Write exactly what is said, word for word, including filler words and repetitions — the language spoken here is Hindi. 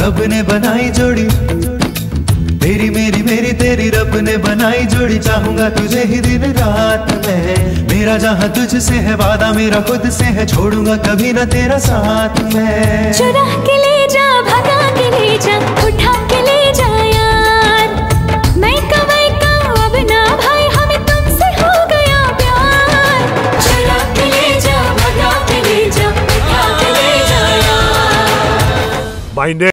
रब ने बनाई जोड़ी, तेरी मेरी मेरी तेरी रब ने बनाई जोड़ी। चाहूंगा तुझे ही दिन रात में, मेरा जहाँ तुझसे है वादा मेरा खुद से है, छोड़ूंगा कभी ना तेरा साथ में। चुरा के ले जा, भगा के ले जा, उठा के ले जा यार, मैं कमाई का अब ना भाई, हमें तुमसे हो गया प्यार। चुरा के ले जा, भगा के ले जा, उठा के ले जा यार।